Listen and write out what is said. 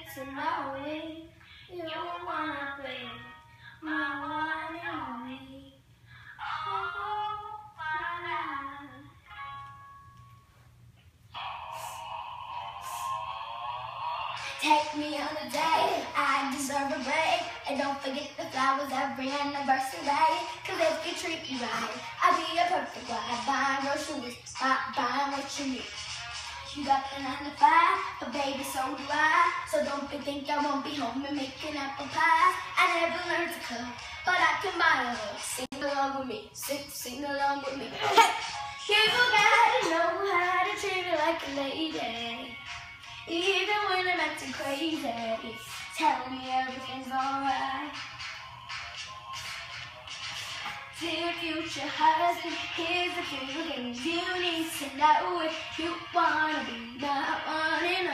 to know it. You wanna be my one and only. Oh, my life. Take me on a date, I deserve a break. And don't forget the flowers every anniversary, cause if you treat me right, I'll be a perfect wife. Buying groceries, buying what you need. You got the 9 to 5, but baby, so do I. So don't think I won't be home and making apple pie. I never learned to cook, but I can buy a hook. Sing along with me, sing along with me. Hey! You gotta know how to treat me like a lady. Even when I'm acting crazy, tell me everything's alright. Dear future husband, here's a few things you need to know if you wanna be my one and